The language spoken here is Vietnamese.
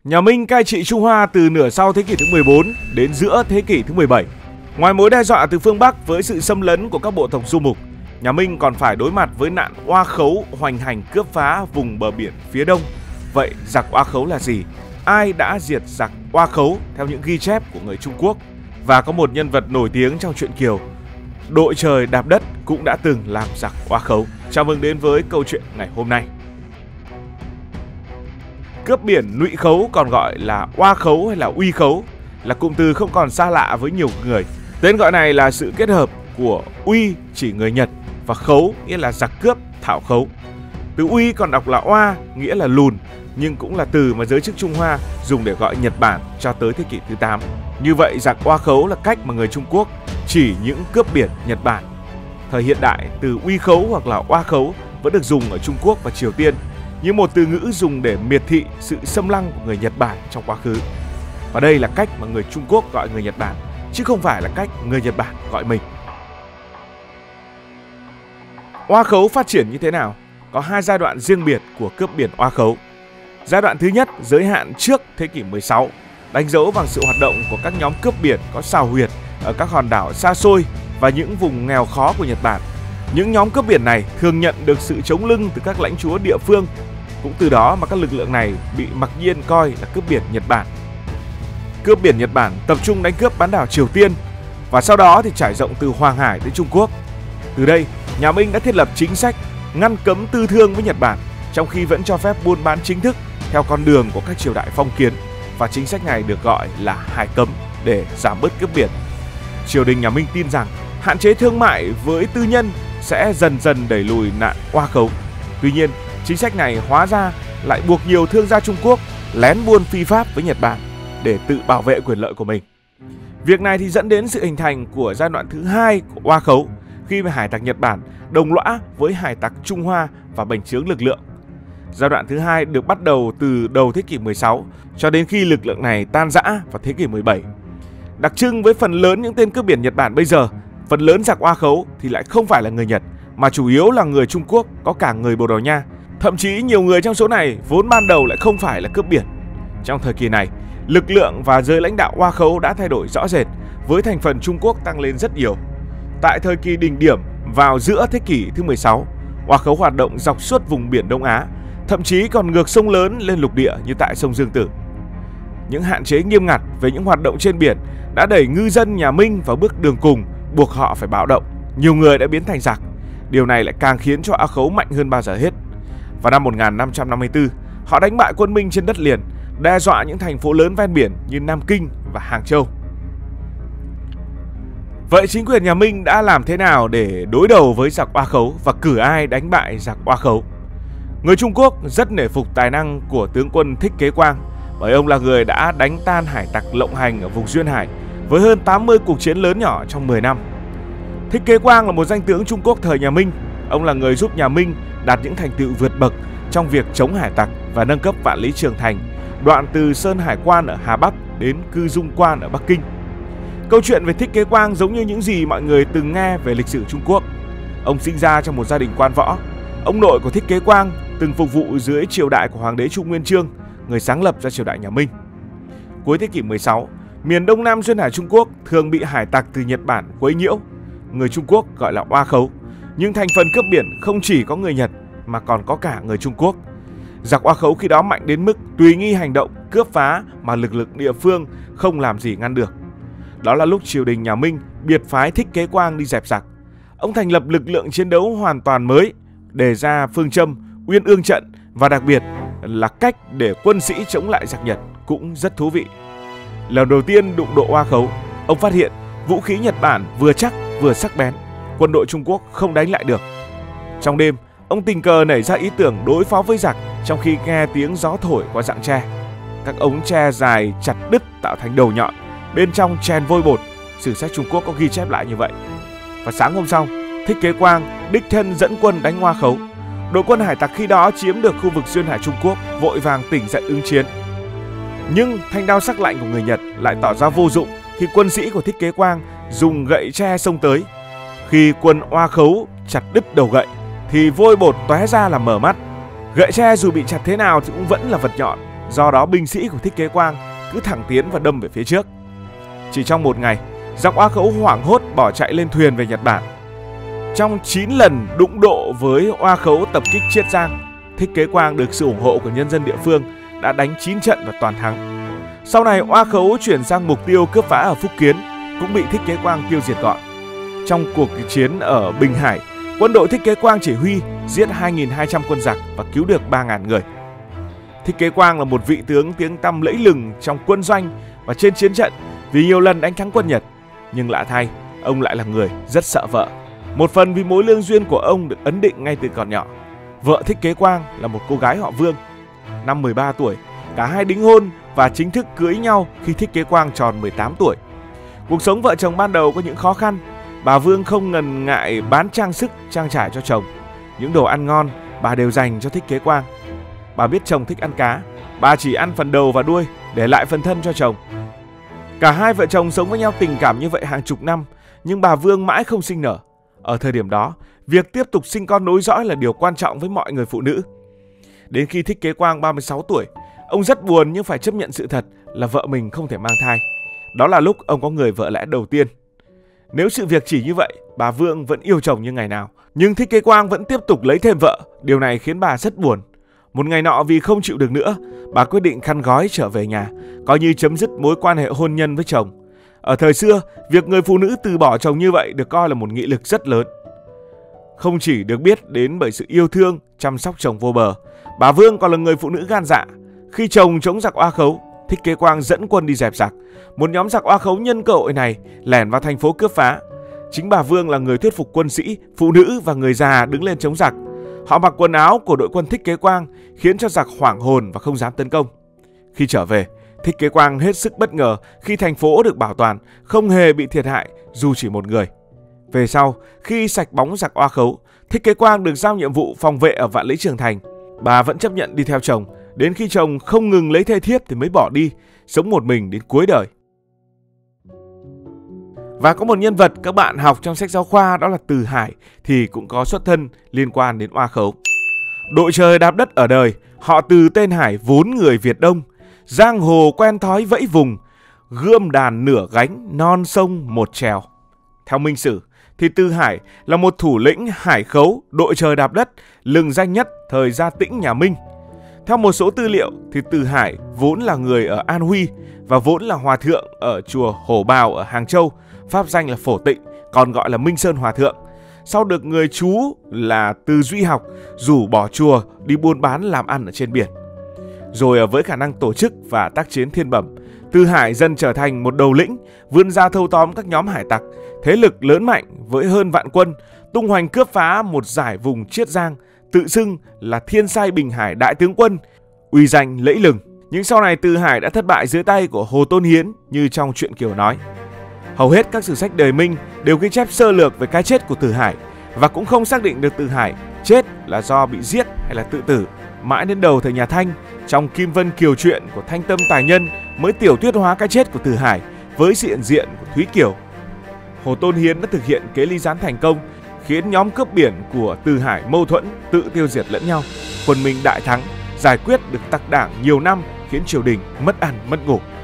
Nhà Minh cai trị Trung Hoa từ nửa sau thế kỷ thứ 14 đến giữa thế kỷ thứ 17. Ngoài mối đe dọa từ phương Bắc với sự xâm lấn của các bộ tộc du mục, nhà Minh còn phải đối mặt với nạn oa khấu hoành hành cướp phá vùng bờ biển phía đông. Vậy giặc oa khấu là gì? Ai đã diệt giặc oa khấu theo những ghi chép của người Trung Quốc? Và có một nhân vật nổi tiếng trong truyện Kiều, đội trời đạp đất, cũng đã từng làm giặc oa khấu. Chào mừng đến với câu chuyện ngày hôm nay. Cướp biển Nụy Khấu, còn gọi là oa khấu hay là uy khấu, là cụm từ không còn xa lạ với nhiều người. Tên gọi này là sự kết hợp của uy chỉ người Nhật và khấu nghĩa là giặc cướp, thạo khấu. Từ uy còn đọc là oa nghĩa là lùn, nhưng cũng là từ mà giới chức Trung Hoa dùng để gọi Nhật Bản cho tới thế kỷ thứ 8. Như vậy giặc oa khấu là cách mà người Trung Quốc chỉ những cướp biển Nhật Bản. Thời hiện đại, từ uy khấu hoặc là oa khấu vẫn được dùng ở Trung Quốc và Triều Tiên như một từ ngữ dùng để miệt thị sự xâm lăng của người Nhật Bản trong quá khứ. Và đây là cách mà người Trung Quốc gọi người Nhật Bản, chứ không phải là cách người Nhật Bản gọi mình. Oa khấu phát triển như thế nào? Có hai giai đoạn riêng biệt của cướp biển oa khấu. Giai đoạn thứ nhất giới hạn trước thế kỷ 16, đánh dấu bằng sự hoạt động của các nhóm cướp biển có sào huyệt ở các hòn đảo xa xôi và những vùng nghèo khó của Nhật Bản. Những nhóm cướp biển này thường nhận được sự chống lưng từ các lãnh chúa địa phương. Cũng từ đó mà các lực lượng này bị mặc nhiên coi là cướp biển Nhật Bản. Cướp biển Nhật Bản tập trung đánh cướp bán đảo Triều Tiên và sau đó thì trải rộng từ Hoàng Hải đến Trung Quốc. Từ đây, nhà Minh đã thiết lập chính sách ngăn cấm tư thương với Nhật Bản, trong khi vẫn cho phép buôn bán chính thức theo con đường của các triều đại phong kiến, và chính sách này được gọi là hải cấm để giảm bớt cướp biển. Triều đình nhà Minh tin rằng hạn chế thương mại với tư nhân sẽ dần dần đẩy lùi nạn oa khấu. Tuy nhiên, chính sách này hóa ra lại buộc nhiều thương gia Trung Quốc lén buôn phi pháp với Nhật Bản để tự bảo vệ quyền lợi của mình. Việc này thì dẫn đến sự hình thành của giai đoạn thứ hai của oa khấu, khi mà hải tặc Nhật Bản đồng lõa với hải tặc Trung Hoa và bành trướng lực lượng. Giai đoạn thứ hai được bắt đầu từ đầu thế kỷ 16 cho đến khi lực lượng này tan rã vào thế kỷ 17. Đặc trưng với phần lớn những tên cướp biển Nhật Bản bây giờ, phần lớn giặc oa khấu thì lại không phải là người Nhật, mà chủ yếu là người Trung Quốc, có cả người Bồ Đào Nha. Thậm chí nhiều người trong số này vốn ban đầu lại không phải là cướp biển. Trong thời kỳ này, lực lượng và giới lãnh đạo oa khấu đã thay đổi rõ rệt, với thành phần Trung Quốc tăng lên rất nhiều. Tại thời kỳ đỉnh điểm vào giữa thế kỷ thứ 16, oa khấu hoạt động dọc suốt vùng biển Đông Á, thậm chí còn ngược sông lớn lên lục địa như tại sông Dương Tử. Những hạn chế nghiêm ngặt về những hoạt động trên biển đã đẩy ngư dân nhà Minh vào bước đường cùng, buộc họ phải bạo động. Nhiều người đã biến thành giặc. Điều này lại càng khiến cho oa khấu mạnh hơn bao giờ hết. Vào năm 1554, họ đánh bại quân Minh trên đất liền, đe dọa những thành phố lớn ven biển như Nam Kinh và Hàng Châu. Vậy chính quyền nhà Minh đã làm thế nào để đối đầu với giặc oa khấu và cử ai đánh bại giặc oa khấu? Người Trung Quốc rất nể phục tài năng của tướng quân Thích Kế Quang, bởi ông là người đã đánh tan hải tặc lộng hành ở vùng Duyên Hải với hơn 80 cuộc chiến lớn nhỏ trong 10 năm. Thích Kế Quang là một danh tướng Trung Quốc thời nhà Minh. Ông là người giúp nhà Minh đạt những thành tựu vượt bậc trong việc chống hải tặc và nâng cấp Vạn Lý Trường Thành, đoạn từ Sơn Hải Quan ở Hà Bắc đến Cư Dung Quan ở Bắc Kinh. Câu chuyện về Thích Kế Quang giống như những gì mọi người từng nghe về lịch sử Trung Quốc. Ông sinh ra trong một gia đình quan võ. Ông nội của Thích Kế Quang từng phục vụ dưới triều đại của Hoàng đế Trung Nguyên Chương, người sáng lập ra triều đại nhà Minh. Cuối thế kỷ 16, miền Đông Nam Duyên Hải Trung Quốc thường bị hải tặc từ Nhật Bản quấy nhiễu. Người Trung Quốc gọi là oa khấu. Nhưng thành phần cướp biển không chỉ có người Nhật mà còn có cả người Trung Quốc. Giặc oa khấu khi đó mạnh đến mức tùy nghi hành động, cướp phá mà lực lượng địa phương không làm gì ngăn được. Đó là lúc triều đình nhà Minh biệt phái Thích Kế Quang đi dẹp giặc. Ông thành lập lực lượng chiến đấu hoàn toàn mới, đề ra phương châm Uyên Ương trận, và đặc biệt là cách để quân sĩ chống lại giặc Nhật cũng rất thú vị. Lần đầu tiên đụng độ oa khấu, ông phát hiện vũ khí Nhật Bản vừa chắc vừa sắc bén, quân đội Trung Quốc không đánh lại được. Trong đêm, ông tình cờ nảy ra ý tưởng đối phó với giặc trong khi nghe tiếng gió thổi qua rặng tre. Các ống tre dài chặt đứt tạo thành đầu nhọn, bên trong chèn vôi bột. Sử sách Trung Quốc có ghi chép lại như vậy. Và sáng hôm sau, Thích Kế Quang đích thân dẫn quân đánh oa khấu. Đội quân hải tặc khi đó chiếm được khu vực Duyên Hải Trung Quốc, vội vàng tỉnh dậy ứng chiến. Nhưng thanh đao sắc lạnh của người Nhật lại tỏ ra vô dụng khi quân sĩ của Thích Kế Quang dùng gậy tre xông tới. Khi quân oa khấu chặt đứt đầu gậy thì vôi bột tóe ra làm mở mắt. Gậy tre dù bị chặt thế nào thì cũng vẫn là vật nhọn, Do đó binh sĩ của Thích Kế Quang cứ thẳng tiến và đâm về phía trước. Chỉ trong một ngày, giặc Oa Khấu hoảng hốt bỏ chạy lên thuyền về Nhật Bản. Trong 9 lần đụng độ với Oa Khấu tập kích Chiết Giang, Thích Kế Quang được sự ủng hộ của nhân dân địa phương đã đánh 9 trận và toàn thắng. Sau này Oa Khấu chuyển sang mục tiêu cướp phá ở Phúc Kiến, cũng bị Thích Kế Quang tiêu diệt gọn. Trong cuộc chiến ở Bình Hải, quân đội Thích Kế Quang chỉ huy giết 2.200 quân giặc và cứu được 3.000 người. Thích Kế Quang là một vị tướng tiếng tăm lẫy lừng trong quân doanh và trên chiến trận vì nhiều lần đánh thắng quân Nhật. Nhưng lạ thay, ông lại là người rất sợ vợ. Một phần vì mối lương duyên của ông được ấn định ngay từ còn nhỏ. Vợ Thích Kế Quang là một cô gái họ Vương. Năm 13 tuổi, cả hai đính hôn và chính thức cưới nhau khi Thích Kế Quang tròn 18 tuổi. Cuộc sống vợ chồng ban đầu có những khó khăn. Bà Vương không ngần ngại bán trang sức, trang trải cho chồng. Những đồ ăn ngon bà đều dành cho Thích Kế Quang. Bà biết chồng thích ăn cá, bà chỉ ăn phần đầu và đuôi, để lại phần thân cho chồng. Cả hai vợ chồng sống với nhau tình cảm như vậy hàng chục năm, nhưng bà Vương mãi không sinh nở. Ở thời điểm đó, việc tiếp tục sinh con nối dõi là điều quan trọng với mọi người phụ nữ. Đến khi Thích Kế Quang 36 tuổi, ông rất buồn nhưng phải chấp nhận sự thật là vợ mình không thể mang thai. Đó là lúc ông có người vợ lẽ đầu tiên. Nếu sự việc chỉ như vậy, bà Vương vẫn yêu chồng như ngày nào. Nhưng Thích Kế Quang vẫn tiếp tục lấy thêm vợ. Điều này khiến bà rất buồn. Một ngày nọ vì không chịu được nữa, bà quyết định khăn gói trở về nhà, coi như chấm dứt mối quan hệ hôn nhân với chồng. Ở thời xưa, việc người phụ nữ từ bỏ chồng như vậy được coi là một nghị lực rất lớn. Không chỉ được biết đến bởi sự yêu thương, chăm sóc chồng vô bờ, bà Vương còn là người phụ nữ gan dạ. Khi chồng chống giặc Oa Khấu, Thích Kế Quang dẫn quân đi dẹp giặc. Một nhóm giặc Oa Khấu nhân cơ hội này lẻn vào thành phố cướp phá. Chính bà Vương là người thuyết phục quân sĩ, phụ nữ và người già đứng lên chống giặc. Họ mặc quần áo của đội quân Thích Kế Quang, khiến cho giặc hoảng hồn và không dám tấn công. Khi trở về, Thích Kế Quang hết sức bất ngờ khi thành phố được bảo toàn, không hề bị thiệt hại dù chỉ một người. Về sau, khi sạch bóng giặc Oa Khấu, Thích Kế Quang được giao nhiệm vụ phòng vệ ở Vạn Lĩnh Trường Thành. Bà vẫn chấp nhận đi theo chồng, đến khi chồng không ngừng lấy thê thiếp thì mới bỏ đi, sống một mình đến cuối đời. Và có một nhân vật các bạn học trong sách giáo khoa, đó là Từ Hải, thì cũng có xuất thân liên quan đến Oa Khấu. Đội trời đạp đất ở đời, họ Từ tên Hải vốn người Việt Đông, giang hồ quen thói vẫy vùng, gươm đàn nửa gánh, non sông một trèo. Theo Minh Sử thì Từ Hải là một thủ lĩnh Hải Khấu, đội trời đạp đất, lừng danh nhất thời Gia Tĩnh nhà Minh. Theo một số tư liệu thì Từ Hải vốn là người ở An Huy và vốn là hòa thượng ở chùa Hổ Bào ở Hàng Châu, pháp danh là Phổ Tịnh, còn gọi là Minh Sơn Hòa Thượng. Sau được người chú là Từ Duy Học rủ bỏ chùa đi buôn bán làm ăn ở trên biển. Rồi với khả năng tổ chức và tác chiến thiên bẩm, Từ Hải dần trở thành một đầu lĩnh, vươn ra thâu tóm các nhóm hải tặc, thế lực lớn mạnh với hơn vạn quân, tung hoành cướp phá một giải vùng Chiết Giang, tự xưng là Thiên Sai Bình Hải đại tướng quân, uy danh lẫy lừng. Nhưng sau này Từ Hải đã thất bại dưới tay của Hồ Tôn Hiến như trong truyện Kiều nói. Hầu hết các sử sách đời Minh đều ghi chép sơ lược về cái chết của Từ Hải và cũng không xác định được Từ Hải chết là do bị giết hay là tự tử. Mãi đến đầu thời nhà Thanh, trong Kim Vân Kiều truyện của Thanh Tâm Tài Nhân mới tiểu thuyết hóa cái chết của Từ Hải với sự hiện diện của Thúy Kiều. Hồ Tôn Hiến đã thực hiện kế ly gián thành công, khiến nhóm cướp biển của Từ Hải mâu thuẫn, tự tiêu diệt lẫn nhau. Quân Minh đại thắng, giải quyết được tặc đảng nhiều năm, khiến triều đình mất ăn mất ngủ.